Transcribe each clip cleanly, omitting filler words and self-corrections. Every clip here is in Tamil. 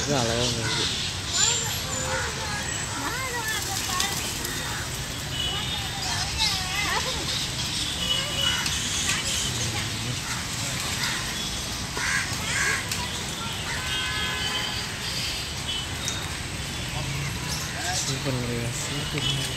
அழகாக இருக்குது. சூப்பர் முறையா சூப்பர் முறை.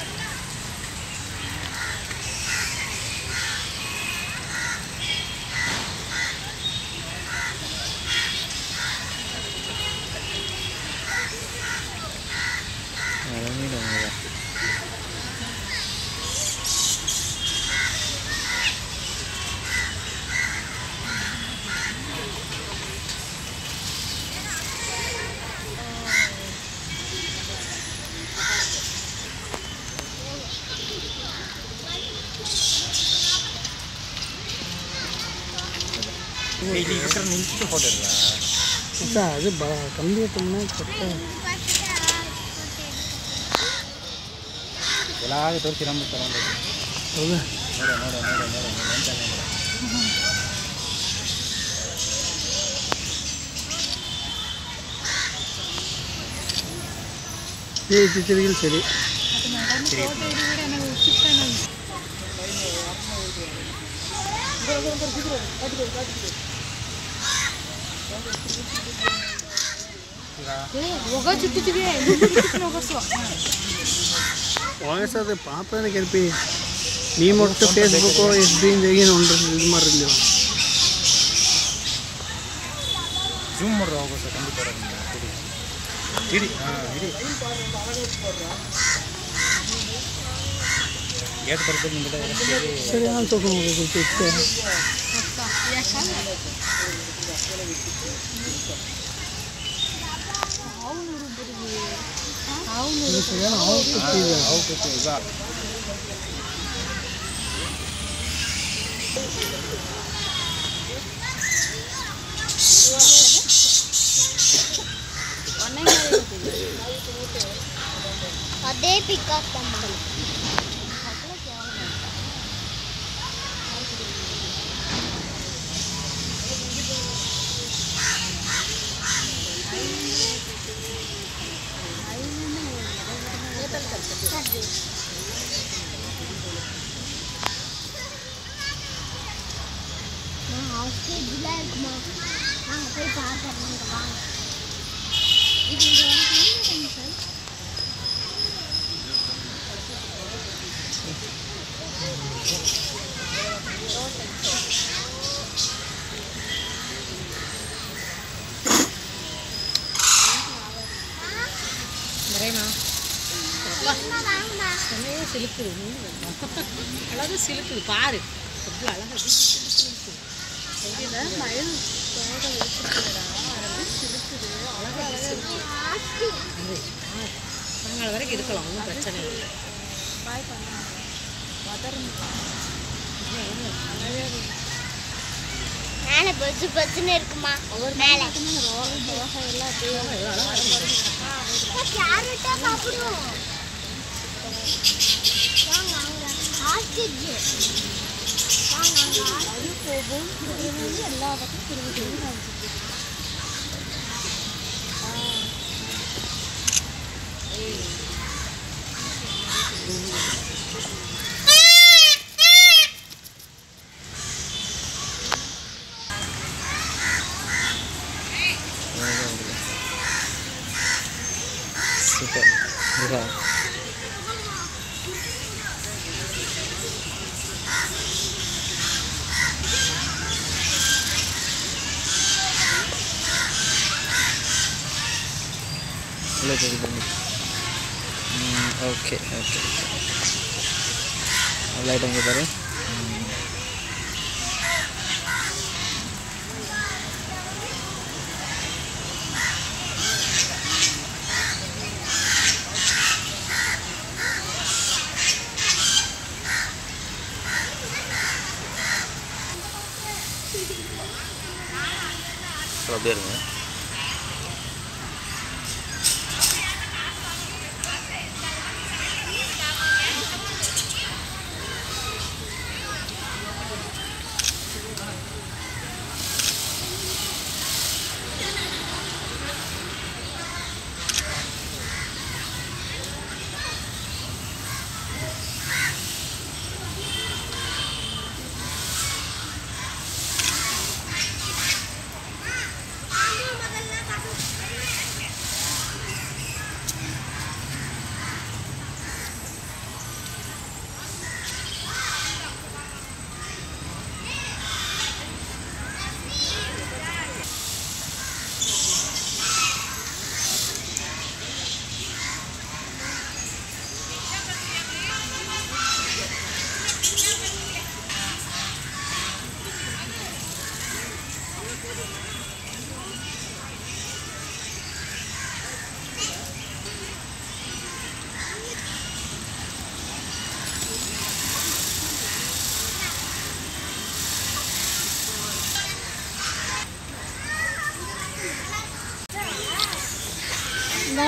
ಅದು ಕಮ್ಮಿ ಎಲ್ಲ ತೋರಿಸಿ ನಮ್ಮ ಹೌದಾ ಟೀಚರ್ಗೆ ಸರಿ ಹೋಗಸೋದು ಪಾಪನ ಕೆಲ್ಪಿ ನೀ ಮೊಟ್ಟು ಫೇಸ್ಬುಕ್ಕು FB ಏನು ಉಂಟು ಇದು ಮಾಡಿರಲಿಲ್ಲ ಜೂಮ್ ಮಾಡ್ರೆ ಹೋಗೋಸ ಖಂಡಿತ ಇಡಿ ಇಡಿ ಗೇಟ್ ಬರ್ಬೋದು ನಿಮಗೆ ಸರಿ ನಾನು ತೊಗೊಂಡು ಹೋಗಬೇಕು ಇಷ್ಟೇ ಅದೇ Peacock சிலுக்குது அழகாக சிலுக்குது பாரு எவ்வளோ அழகாக சிலுக்குது மயில் தோட வச்சுருக்குதுடா சிலுக்குது அழகாக நாங்கள் வரைக்கும் இருக்கலாம் ஒன்றும் பிரச்சனை இல்லை பாய் பண்ண மேலே பச்சு பச்சுன்னு இருக்குமா ஒவ்வொரு மேலே கேரட்டா சாப்பிடுவோம் அது போகும் எல்லா பக்கம் திரும்பி சூப்பர் ஓகே ஓகே லைட் அங்கே பாரு அப்படியே இருங்க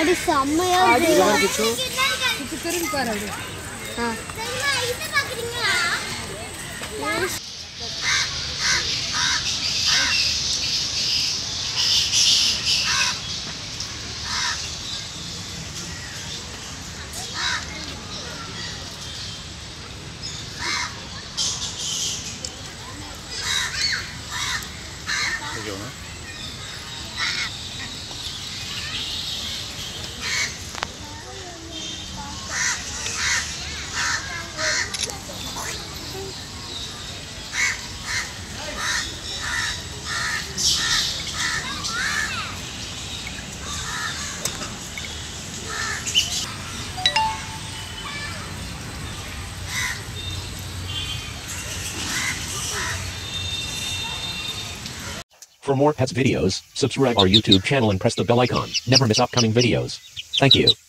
அடி செம்மையா இருக்கு. திரும்பி பாரு அப்படி. இது பாக்குறீங்களா? For more pets videos, subscribe our YouTube channel and press the bell icon. Never miss upcoming videos. Thank you.